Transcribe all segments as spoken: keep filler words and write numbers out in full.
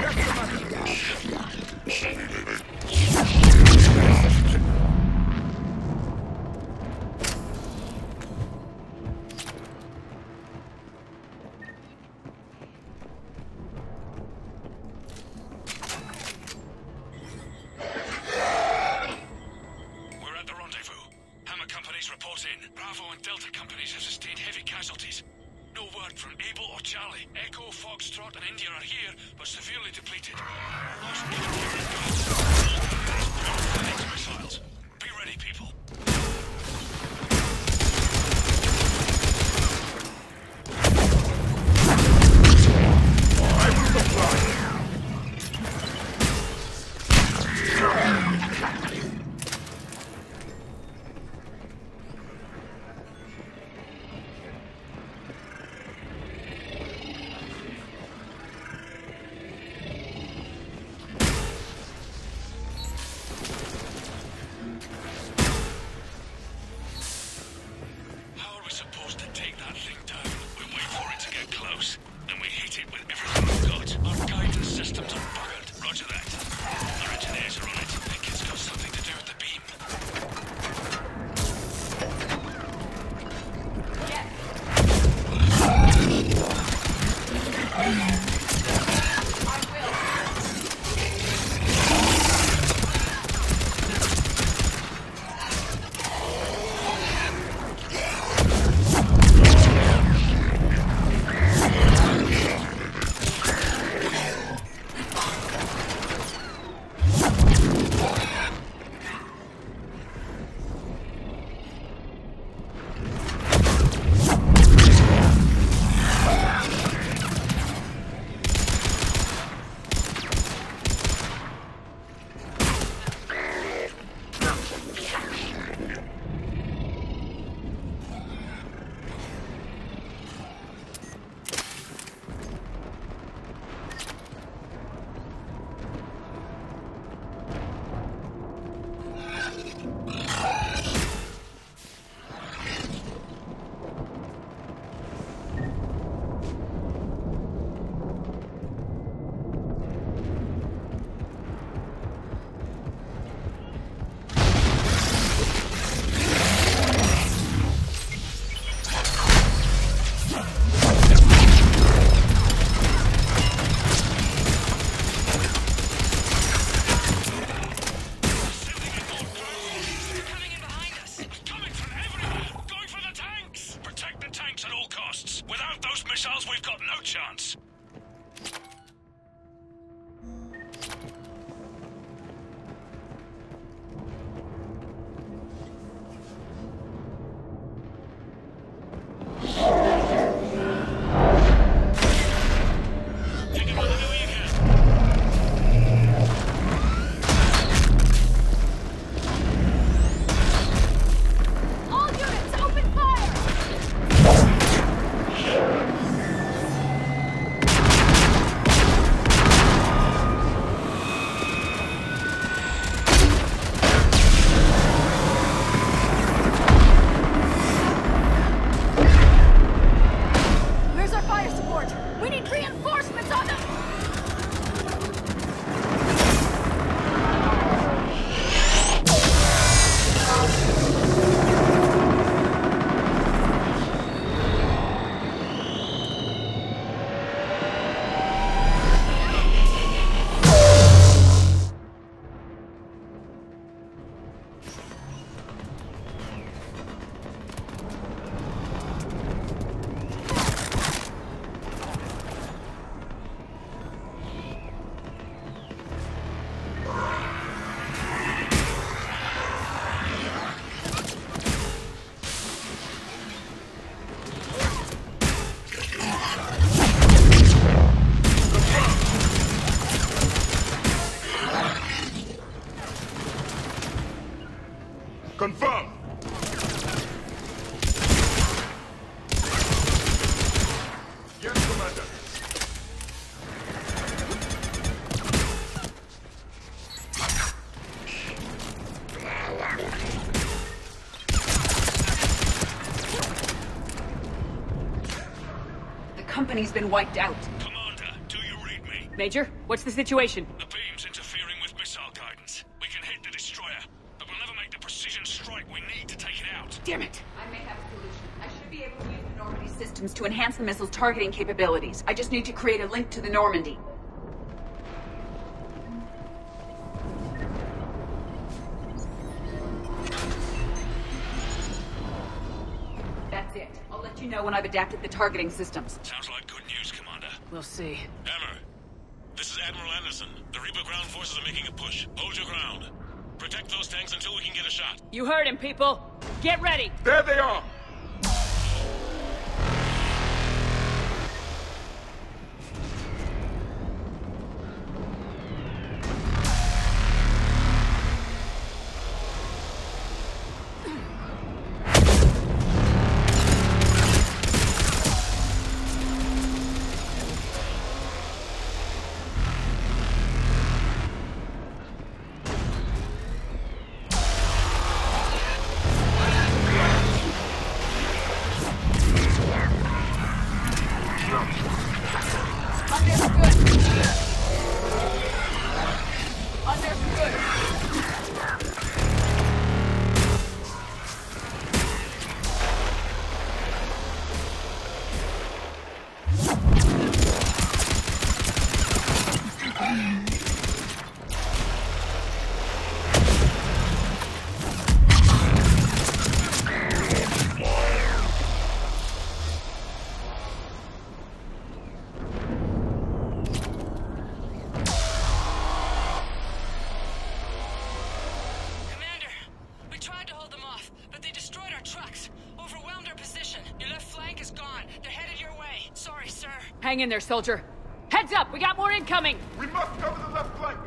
Confirm! Yes, Commander. The company's been wiped out. Commander, do you read me? Major, what's the situation? The beam's interfering with missile guidance. We can hit the destroyer, but we'll never make the precision strike we need to take it out. Damn it! I may have a solution. I should be able to use the Normandy systems to enhance the missile's targeting capabilities. I just need to create a link to the Normandy. That's it. I'll let you know when I've adapted the targeting systems. Sounds like good news, Commander. We'll see. Hammer, this is Admiral Anderson. The Reaper ground forces are making a push. Hold your ground. Protect those tanks until we can get a shot. You heard him, people. Get ready. There they are! Hang in there, soldier. Heads up, we got more incoming! We must cover the left flank!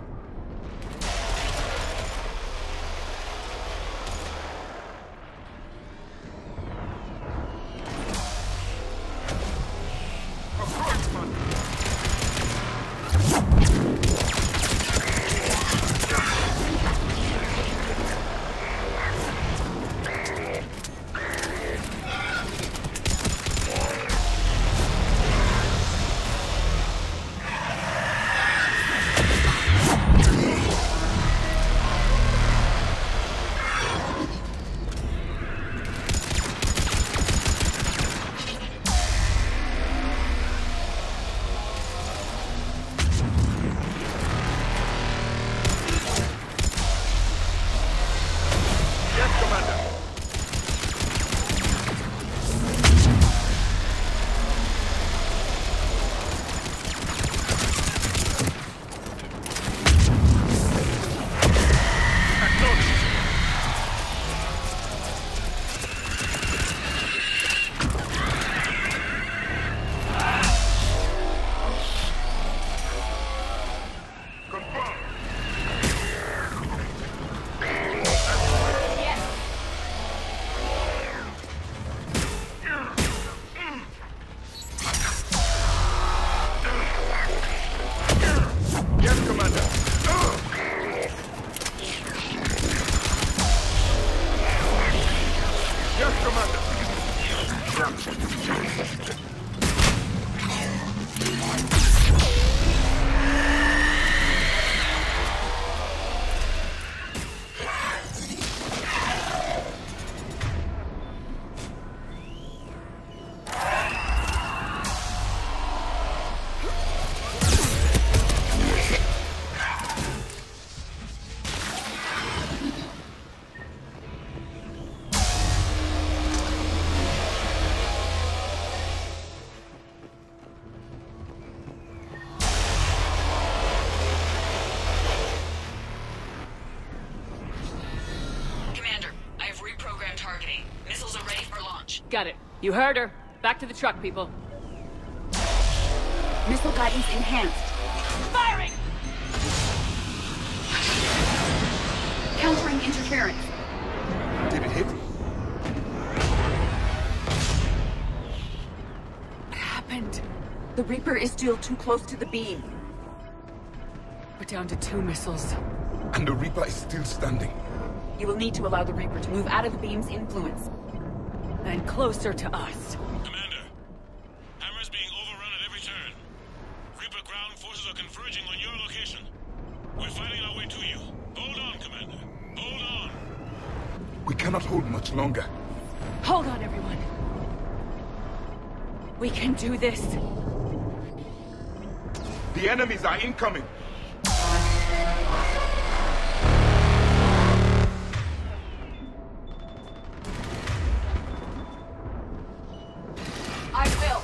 Across, man! Got it. You heard her. Back to the truck, people. Missile guidance enhanced. Firing! Countering interference. Did it hit? What happened? The Reaper is still too close to the beam. We're down to two missiles. And the Reaper is still standing. You will need to allow the Reaper to move out of the beam's influence. And closer to us. Commander, Hammer's being overrun at every turn. Reaper ground forces are converging cannot hold much longer. Hold on, everyone. We can do this. The enemies are incoming. I will.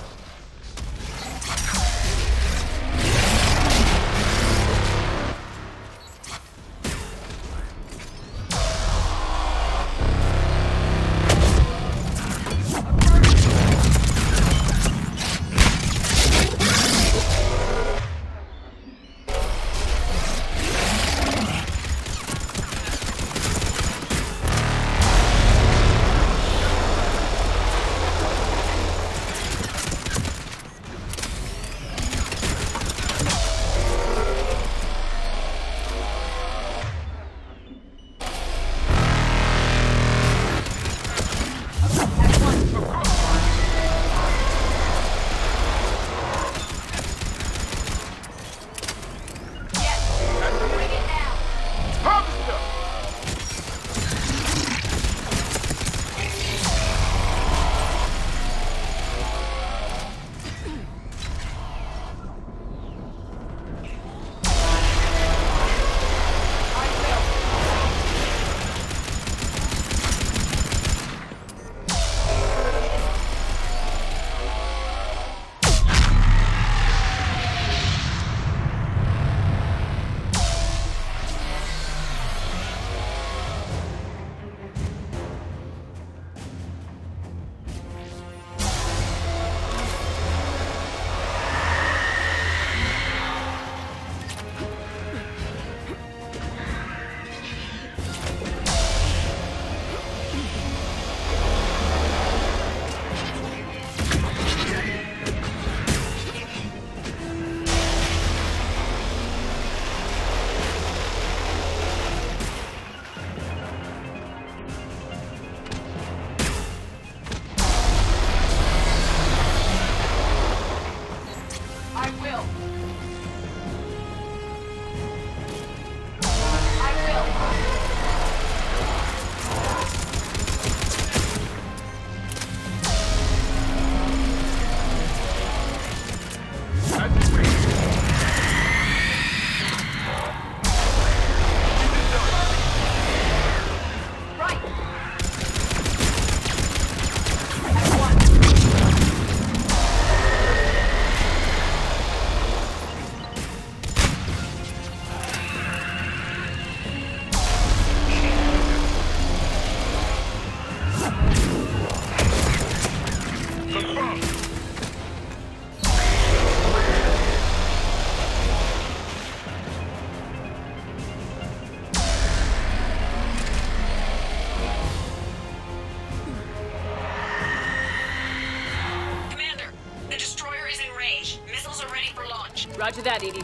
Roger that, Edie.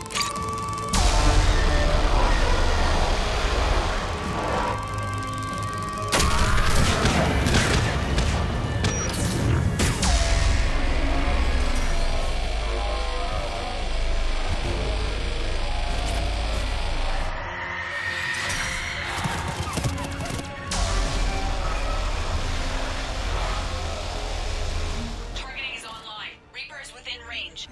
Targeting is online. Reaper is within range.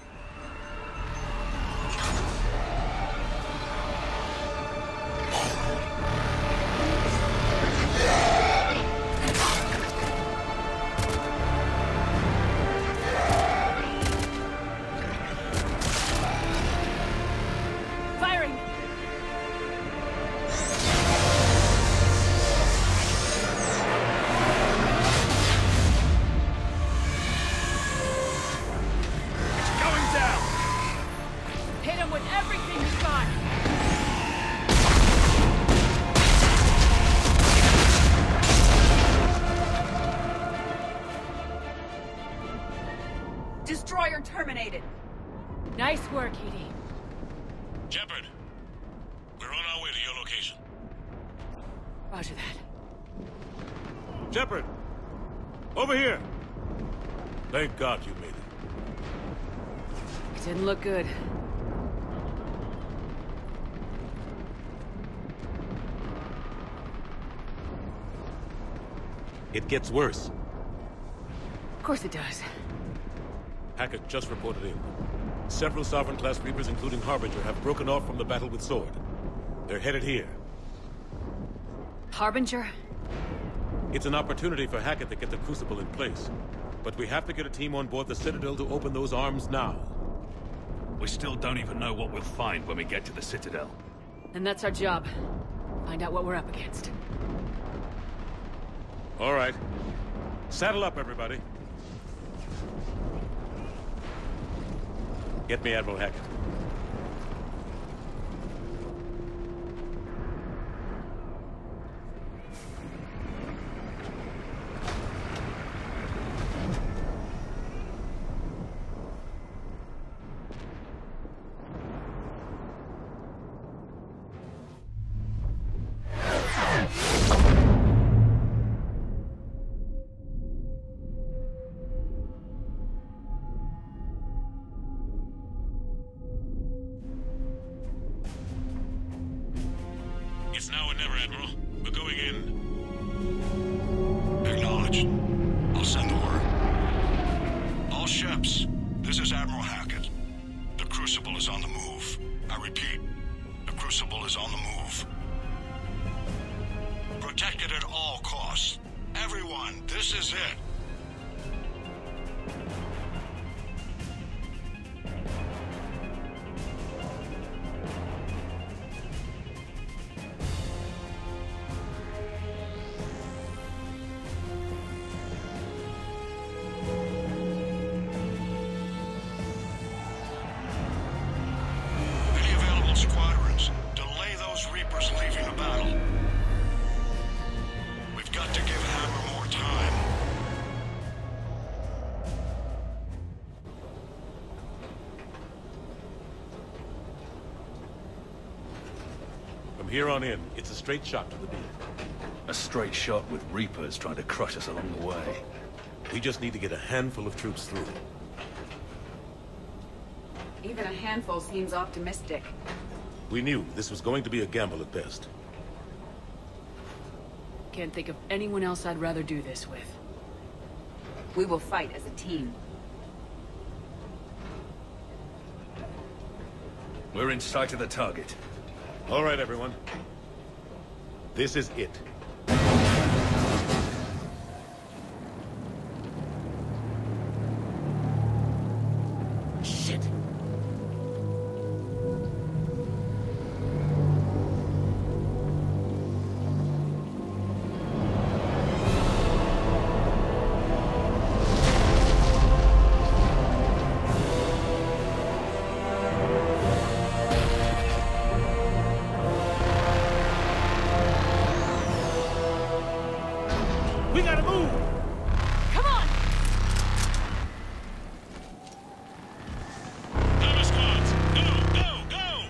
Firing! Going down! Hit him with everything you got! Destroyer terminated. Nice work, Edie. Shepard, we're on our way to your location. Roger that. Shepard! Over here! Thank God you made it. It didn't look good. It gets worse. Of course it does. Hackett just reported in. Several Sovereign-class Reapers, including Harbinger, have broken off from the battle with Sword. They're headed here. Harbinger? It's an opportunity for Hackett to get the Crucible in place. But we have to get a team on board the Citadel to open those arms now. We still don't even know what we'll find when we get to the Citadel. And that's our job. Find out what we're up against. All right. Saddle up, everybody. Get me Admiral Hackett. It's now or never, Admiral. We're going in. Acknowledged. I'll send the word. All ships, this is Admiral Hackett. The Crucible is on the move. I repeat, the Crucible is on the move. Protect it at all costs. Everyone, this is it. Squadrons, delay those Reapers leaving the battle. We've got to give Hammer more time. From here on in, it's a straight shot to the beam. A straight shot with Reapers trying to crush us along the way. We just need to get a handful of troops through. Even a handful seems optimistic. We knew this was going to be a gamble at best. Can't think of anyone else I'd rather do this with. We will fight as a team. We're in sight of the target. All right, everyone. This is it. Shit. We gotta move! Come on! Hammer squads, go, go, go!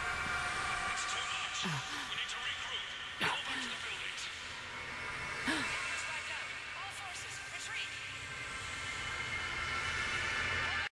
It's too much. We need to regroup. Go back to the buildings.